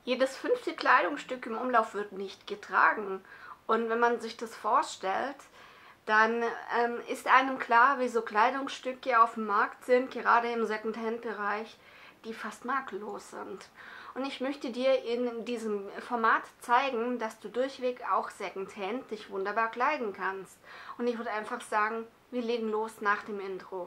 Jedes 5. Kleidungsstück im Umlauf wird nicht getragen. Und wenn man sich das vorstellt, dann ist einem klar, wie so Kleidungsstücke auf dem Markt sind, gerade im Secondhand-Bereich, die fast makellos sind. Und ich möchte dir in diesem Format zeigen, dass du durchweg auch Secondhand dich wunderbar kleiden kannst. Und ich würde einfach sagen, wir legen los nach dem Intro.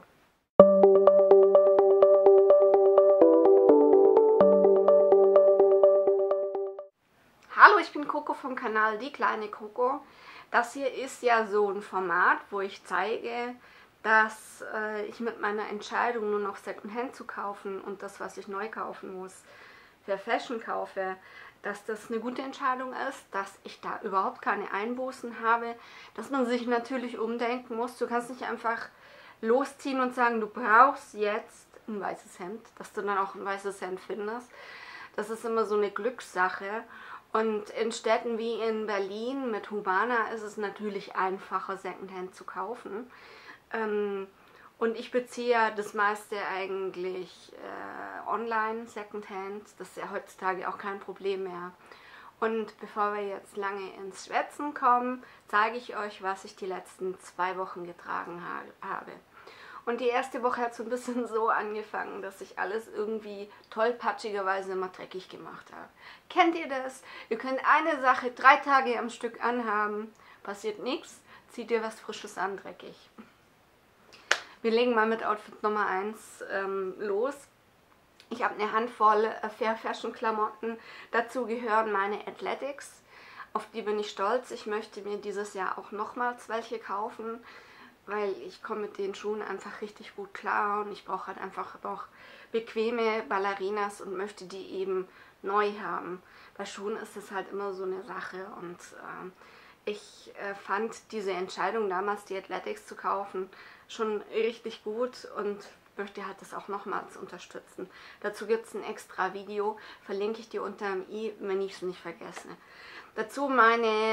Hallo, ich bin Coco vom Kanal Die kleine Coco. Das hier ist ja so ein Format, wo ich zeige, dass ich mit meiner Entscheidung, nur noch Secondhand zu kaufen und das, was ich neu kaufen muss, für Fashion kaufe, dass das eine gute Entscheidung ist, dass ich da überhaupt keine Einbußen habe, dass man sich natürlich umdenken muss. Du kannst nicht einfach losziehen und sagen, du brauchst jetzt ein weißes Hemd, dass du dann auch ein weißes Hemd findest. Das ist immer so eine Glückssache. Und in Städten wie in Berlin mit Hubana ist es natürlich einfacher, Secondhand zu kaufen. Und ich beziehe ja das meiste eigentlich online, Secondhand. Das ist ja heutzutage auch kein Problem mehr. Und bevor wir jetzt lange ins Schwätzen kommen, zeige ich euch, was ich die letzten 2 Wochen getragen habe. Und die erste Woche hat so ein bisschen so angefangen, dass ich alles irgendwie tollpatschigerweise immer dreckig gemacht habe. Kennt ihr das? Ihr könnt eine Sache 3 Tage am Stück anhaben, passiert nichts, zieht ihr was Frisches an, dreckig. Wir legen mal mit Outfit Nummer 1 los. Ich habe eine Handvoll Fair Fashion Klamotten. Dazu gehören meine Athletics. Auf die bin ich stolz. Ich möchte mir dieses Jahr auch nochmals welche kaufen, weil ich komme mit den Schuhen einfach richtig gut klar und ich brauche halt einfach noch bequeme Ballerinas und möchte die eben neu haben. Bei Schuhen ist es halt immer so eine Sache und ich fand diese Entscheidung damals, die Athletics zu kaufen, schon richtig gut und möchte halt das auch nochmals unterstützen. Dazu gibt es ein extra Video, verlinke ich dir unter dem i, wenn ich es nicht vergesse. Dazu meine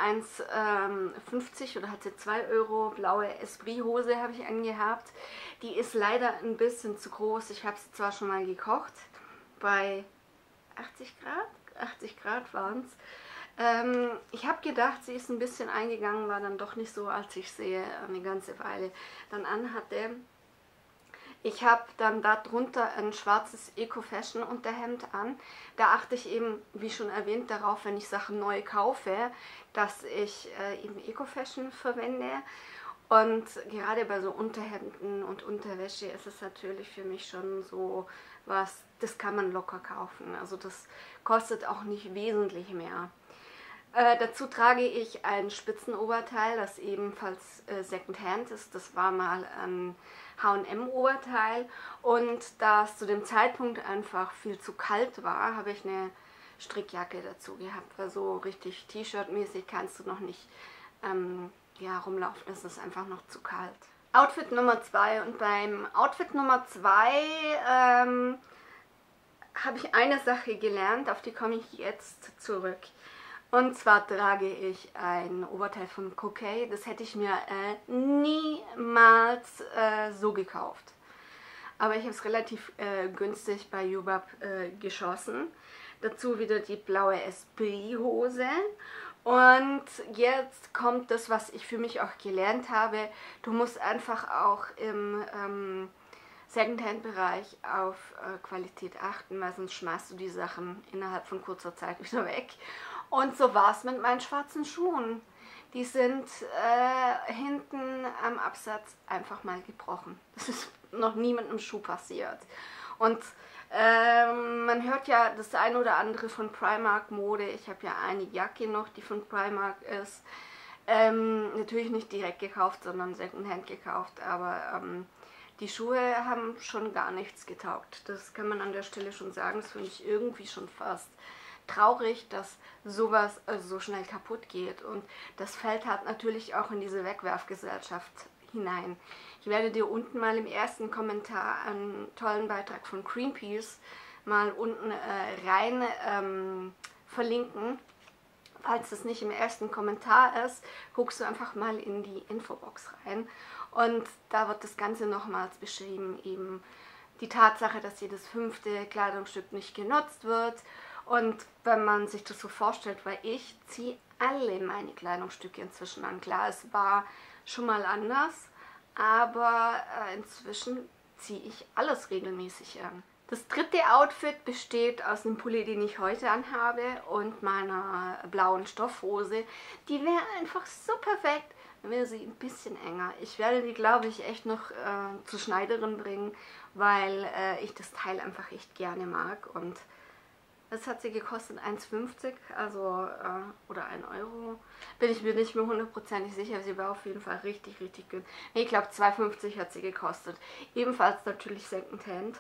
1,50 oder hatte 2 Euro blaue Esprit-Hose habe ich angehabt. Die ist leider ein bisschen zu groß. Ich habe sie zwar schon mal gekocht, bei 80 Grad, 80 Grad waren es. Ich habe gedacht, sie ist ein bisschen eingegangen, war dann doch nicht so, als ich sie eine ganze Weile dann anhatte. Ich habe dann darunter ein schwarzes Eco-Fashion-Unterhemd an. Da achte ich eben, wie schon erwähnt, darauf, wenn ich Sachen neu kaufe, dass ich eben Eco-Fashion verwende. Und gerade bei so Unterhemden und Unterwäsche ist es natürlich für mich schon so was, das kann man locker kaufen. Also das kostet auch nicht wesentlich mehr. Dazu trage ich ein Spitzenoberteil, das ebenfalls Secondhand ist. Das war mal ein H&M-Oberteil und da es zu dem Zeitpunkt einfach viel zu kalt war, habe ich eine Strickjacke dazu gehabt. Also richtig T-Shirt-mäßig kannst du noch nicht ja, rumlaufen, es ist einfach noch zu kalt. Outfit Nummer 2 und beim Outfit Nummer 2 habe ich eine Sache gelernt, auf die komme ich jetzt zurück. Und zwar trage ich ein Oberteil von Coquet. Das hätte ich mir niemals so gekauft. Aber ich habe es relativ günstig bei Jubab geschossen. Dazu wieder die blaue Esprit-Hose. Und jetzt kommt das, was ich für mich auch gelernt habe. Du musst einfach auch im Secondhand-Bereich auf Qualität achten, weil sonst schmeißt du die Sachen innerhalb von kurzer Zeit wieder weg. Und so war es mit meinen schwarzen Schuhen. Die sind hinten am Absatz einfach mal gebrochen. Das ist noch nie mit einem Schuh passiert. Und man hört ja das eine oder andere von Primark-Mode. Ich habe ja eine Jacke noch, die von Primark ist. Natürlich nicht direkt gekauft, sondern Secondhand gekauft. Aber die Schuhe haben schon gar nichts getaugt. Das kann man an der Stelle schon sagen. Das finde ich irgendwie schon fast traurig, dass sowas so schnell kaputt geht. Und das fällt halt natürlich auch in diese Wegwerfgesellschaft hinein. Ich werde dir unten mal im ersten Kommentar einen tollen Beitrag von Greenpeace mal unten rein verlinken. Falls das nicht im ersten Kommentar ist, guckst du einfach mal in die Infobox rein. Und da wird das Ganze nochmals beschrieben, eben die Tatsache, dass jedes 5. Kleidungsstück nicht genutzt wird Und wenn man sich das so vorstellt, weil ich ziehe alle meine Kleidungsstücke inzwischen an. Klar, es war schon mal anders, aber inzwischen ziehe ich alles regelmäßig an. Das dritte Outfit besteht aus einem Pulli, den ich heute anhabe, und meiner blauen Stoffhose. Die wäre einfach so perfekt, dann wäre sie ein bisschen enger. Ich werde die, glaube ich, echt noch zur Schneiderin bringen, weil ich das Teil einfach echt gerne mag. Und das hat sie gekostet 1,50, also oder 1 Euro. Bin ich mir nicht mehr hundertprozentig sicher, sie war auf jeden Fall richtig, richtig gut. Nee, ich glaube 2,50 hat sie gekostet. Ebenfalls natürlich Secondhand.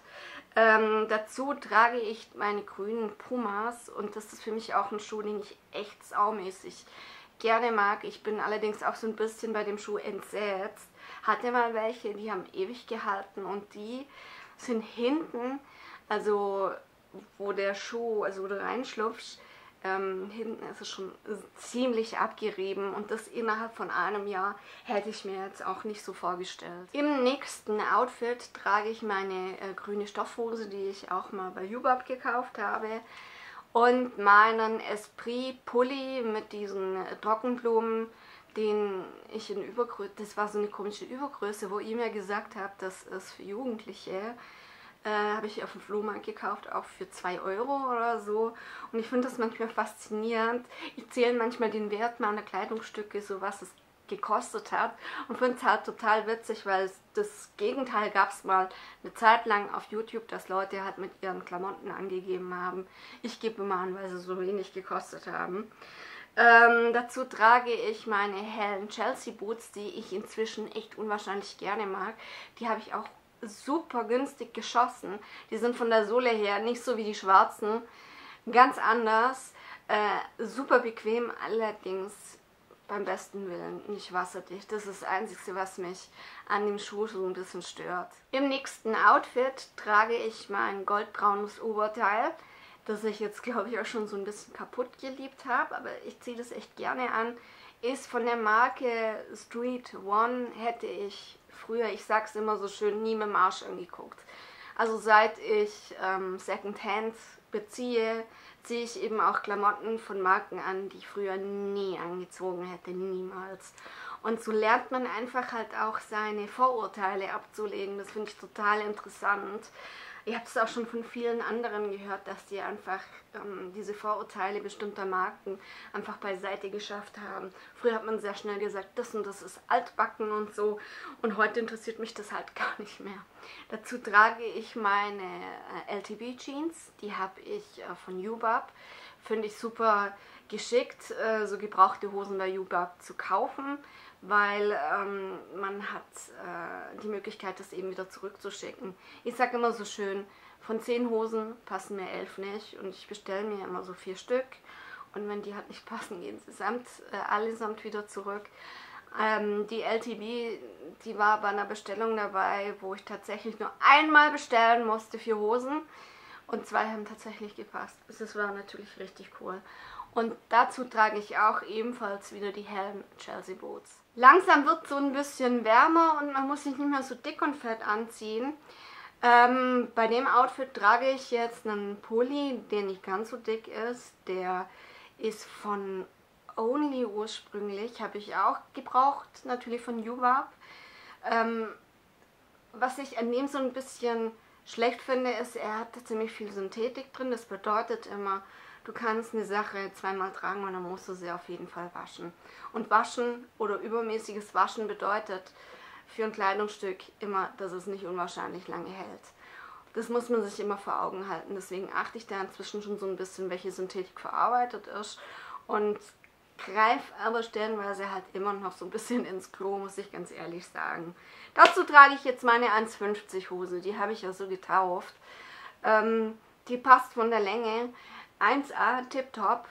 Dazu trage ich meine grünen Pumas, und das ist für mich auch ein Schuh, den ich echt saumäßig gerne mag. Ich bin allerdings auch so ein bisschen bei dem Schuh entsetzt. Hatte mal welche, die haben ewig gehalten, und die sind hinten, also wo der Schuh, also wo du reinschlupfst, hinten ist es schon ziemlich abgerieben, und das innerhalb von einem Jahr hätte ich mir jetzt auch nicht so vorgestellt. Im nächsten Outfit trage ich meine grüne Stoffhose, die ich auch mal bei Jubab gekauft habe, und meinen Esprit Pulli mit diesen Trockenblumen, den ich in Übergröße, das war so eine komische Übergröße, wo ihr mir gesagt habt, das ist für Jugendliche. Habe ich auf dem Flohmarkt gekauft, auch für 2 Euro oder so. Und ich finde das manchmal faszinierend. Ich zähle manchmal den Wert meiner Kleidungsstücke, so was es gekostet hat. Und finde es halt total witzig, weil das Gegenteil gab es mal eine Zeit lang auf YouTube, dass Leute halt mit ihren Klamotten angegeben haben. Ich gebe immer an, weil sie so wenig gekostet haben. Dazu trage ich meine hellen Chelsea Boots, die ich inzwischen echt unwahrscheinlich gerne mag. Die habe ich auch super günstig geschossen. Die sind von der Sohle her nicht so wie die schwarzen, ganz anders, super bequem, allerdings beim besten Willen nicht wasserdicht. Das ist das Einzige, was mich an dem Schuh so ein bisschen stört. Im nächsten Outfit trage ich mein goldbraunes Oberteil, das ich jetzt, glaube ich, auch schon so ein bisschen kaputt geliebt habe, aber ich ziehe das echt gerne an. Ist von der Marke Street One, hätte ich früher, ich sag's immer so schön, nie mit dem Arsch angeguckt. Also seit ich Secondhand beziehe, ziehe ich eben auch Klamotten von Marken an, die ich früher nie angezogen hätte, niemals. Und so lernt man einfach halt auch seine Vorurteile abzulegen. Das finde ich total interessant. Ich habe es auch schon von vielen anderen gehört, dass die einfach diese Vorurteile bestimmter Marken einfach beiseite geschafft haben. Früher hat man sehr schnell gesagt, das und das ist altbacken und so, und heute interessiert mich das halt gar nicht mehr. Dazu trage ich meine LTB Jeans, die habe ich von Jubab. Finde ich super geschickt, so gebrauchte Hosen bei Jubab zu kaufen, weil man hat die Möglichkeit, das eben wieder zurückzuschicken. Ich sage immer so schön, von 10 Hosen passen mir 11 nicht, und ich bestelle mir immer so 4 Stück, und wenn die halt nicht passen, gehen sie allesamt wieder zurück. Die LTB, die war bei einer Bestellung dabei, wo ich tatsächlich nur einmal bestellen musste für Hosen, und 2 haben tatsächlich gepasst. Das war natürlich richtig cool. Und dazu trage ich auch ebenfalls wieder die hellen Chelsea Boots. Langsam wird es so ein bisschen wärmer, und man muss sich nicht mehr so dick und fett anziehen. Bei dem Outfit trage ich jetzt einen Pulli, der nicht ganz so dick ist. Der ist von Only ursprünglich, habe ich auch gebraucht, natürlich von Jubab. Was ich an dem so ein bisschen schlecht finde, ist, er hat ziemlich viel Synthetik drin. Das bedeutet immer, du kannst eine Sache zweimal tragen, und dann musst du sie auf jeden Fall waschen. Und waschen oder übermäßiges Waschen bedeutet für ein Kleidungsstück immer, dass es nicht unwahrscheinlich lange hält. Das muss man sich immer vor Augen halten. Deswegen achte ich da inzwischen schon so ein bisschen, welche Synthetik verarbeitet ist, und greife aber stellenweise halt immer noch so ein bisschen ins Klo, muss ich ganz ehrlich sagen. Dazu trage ich jetzt meine 1,50 Hose. Die habe ich ja so getauft. Die passt von der Länge 1A, tipptopp.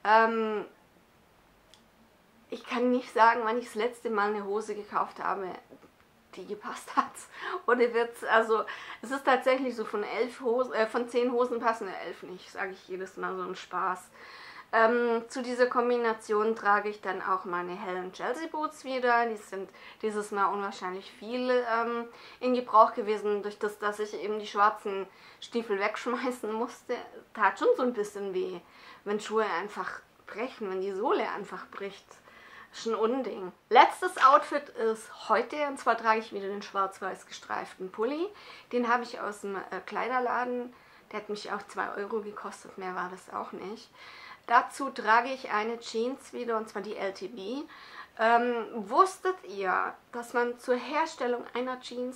Ich kann nicht sagen, wann ich das letzte Mal eine Hose gekauft habe, die gepasst hat. Ohne Witz. Also es ist tatsächlich so, von 10 Hosen passen 11 nicht, sage ich jedes Mal, so ein Spaß. Zu dieser Kombination trage ich dann auch meine hellen Chelsea Boots wieder. Die sind dieses Mal unwahrscheinlich viel in Gebrauch gewesen, durch das, dass ich eben die schwarzen Stiefel wegschmeißen musste. Tat schon so ein bisschen weh, wenn Schuhe einfach brechen, wenn die Sohle einfach bricht. Ist ein Unding. Letztes Outfit ist heute, und zwar trage ich wieder den schwarz-weiß gestreiften Pulli. Den habe ich aus dem Kleiderladen. Der hat mich auch 2 Euro gekostet, mehr war das auch nicht. Dazu trage ich eine Jeans wieder, und zwar die LTB. Wusstet ihr, dass man zur Herstellung einer Jeans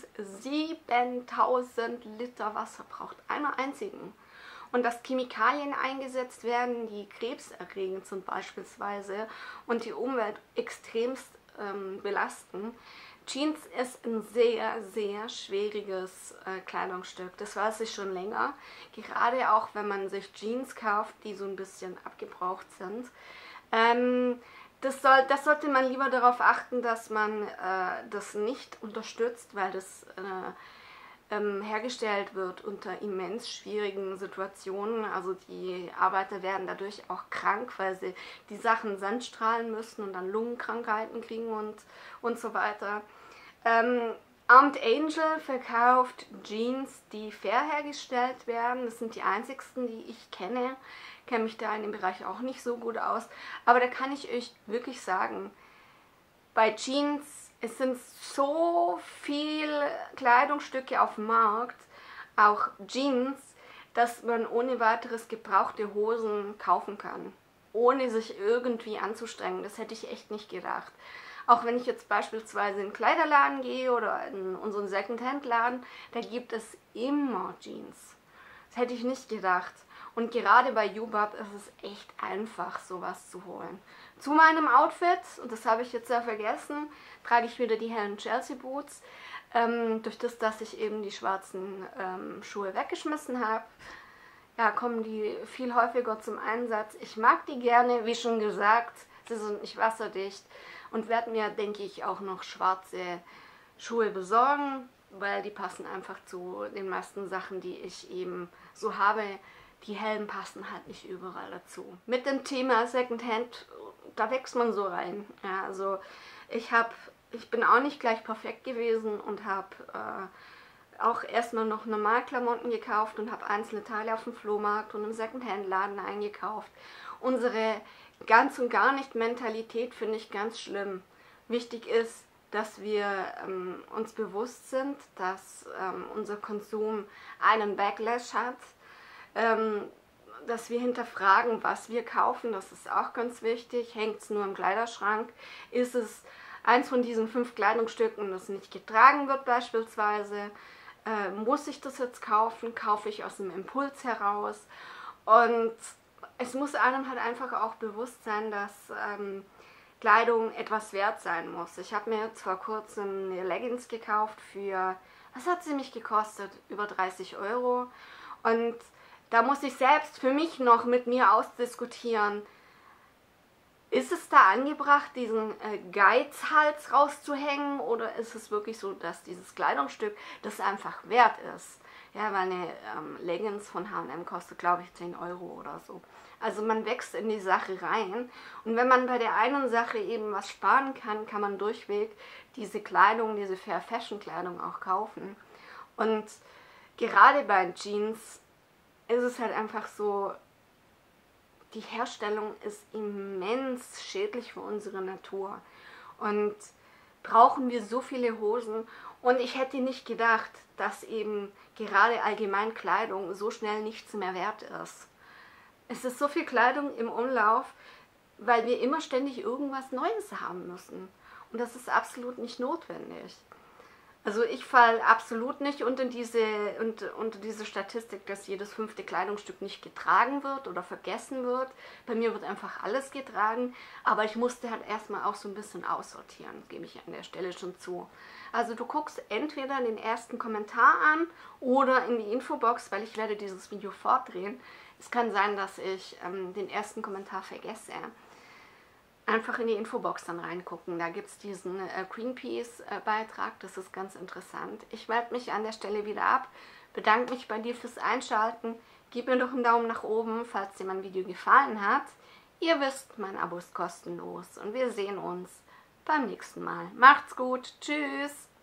7000 Liter Wasser braucht? Einer einzigen. Und dass Chemikalien eingesetzt werden, die krebserregend sind beispielsweise und die Umwelt extremst belasten. Jeans ist ein sehr, sehr schwieriges Kleidungsstück. Das weiß ich schon länger. Gerade auch, wenn man sich Jeans kauft, die so ein bisschen abgebraucht sind. Das sollte man lieber darauf achten, dass man das nicht unterstützt, weil das hergestellt wird unter immens schwierigen Situationen. Also die Arbeiter werden dadurch auch krank, weil sie die Sachen sandstrahlen müssen und dann Lungenkrankheiten kriegen und so weiter. Armed Angel verkauft Jeans, die fair hergestellt werden. Das sind die einzigsten, die ich kenne. Ich kenne mich da in dem Bereich auch nicht so gut aus. Aber da kann ich euch wirklich sagen, bei Jeans, es sind so viele Kleidungsstücke auf dem Markt, auch Jeans, dass man ohne weiteres gebrauchte Hosen kaufen kann, ohne sich irgendwie anzustrengen. Das hätte ich echt nicht gedacht. Auch wenn ich jetzt beispielsweise in einen Kleiderladen gehe oder in unseren Secondhand-Laden, da gibt es immer Jeans. Das hätte ich nicht gedacht. Und gerade bei YouBab ist es echt einfach, sowas zu holen. Zu meinem Outfit, und das habe ich jetzt ja vergessen, trage ich wieder die hellen Chelsea Boots. Durch das, dass ich eben die schwarzen Schuhe weggeschmissen habe, ja, kommen die viel häufiger zum Einsatz. Ich mag die gerne, wie schon gesagt, sie sind nicht wasserdicht und werde mir, denke ich, auch noch schwarze Schuhe besorgen, weil die passen einfach zu den meisten Sachen, die ich eben so habe. Die hellen passen halt nicht überall dazu. Mit dem Thema Secondhand, da wächst man so rein. Ja, also ich bin auch nicht gleich perfekt gewesen und habe auch erstmal noch Normalklamotten gekauft und habe einzelne Teile auf dem Flohmarkt und im Secondhand-Laden eingekauft. Unsere ganz und gar nicht Mentalität finde ich ganz schlimm. Wichtig ist, dass wir uns bewusst sind, dass unser Konsum einen Backlash hat, dass wir hinterfragen, was wir kaufen, das ist auch ganz wichtig. Hängt es nur im Kleiderschrank? Ist es eins von diesen 5 Kleidungsstücken, das nicht getragen wird beispielsweise? Muss ich das jetzt kaufen? Kaufe ich aus dem Impuls heraus? Und es muss einem halt einfach auch bewusst sein, dass Kleidung etwas wert sein muss. Ich habe mir jetzt vor kurzem eine Leggings gekauft für, was hat sie mich gekostet? Über 30 Euro. Und da muss ich selbst für mich noch mit mir ausdiskutieren, ist es da angebracht, diesen Geizhals rauszuhängen, oder ist es wirklich so, dass dieses Kleidungsstück das einfach wert ist? Ja, weil eine Leggings von H&M kostet, glaube ich, 10 Euro oder so. Also man wächst in die Sache rein, und wenn man bei der einen Sache eben was sparen kann, kann man durchweg diese Kleidung, diese Fair Fashion Kleidung auch kaufen. Und gerade bei Jeans ist es halt einfach so, die Herstellung ist immens schädlich für unsere Natur. Und brauchen wir so viele Hosen. Und ich hätte nicht gedacht, dass eben gerade allgemein Kleidung so schnell nichts mehr wert ist. Es ist so viel Kleidung im Umlauf, weil wir immer ständig irgendwas Neues haben müssen. Und das ist absolut nicht notwendig. Also ich falle absolut nicht unter diese Statistik, dass jedes 5. Kleidungsstück nicht getragen wird oder vergessen wird. Bei mir wird einfach alles getragen, aber ich musste halt erstmal auch so ein bisschen aussortieren, gebe ich an der Stelle schon zu. Also du guckst entweder den ersten Kommentar an oder in die Infobox, weil ich werde dieses Video fortdrehen. Es kann sein, dass ich den ersten Kommentar vergesse. Einfach in die Infobox dann reingucken. Da gibt es diesen Greenpeace-Beitrag, das ist ganz interessant. Ich melde mich an der Stelle wieder ab, bedanke mich bei dir fürs Einschalten. Gib mir doch einen Daumen nach oben, falls dir mein Video gefallen hat. Ihr wisst, mein Abo ist kostenlos und wir sehen uns beim nächsten Mal. Macht's gut. Tschüss.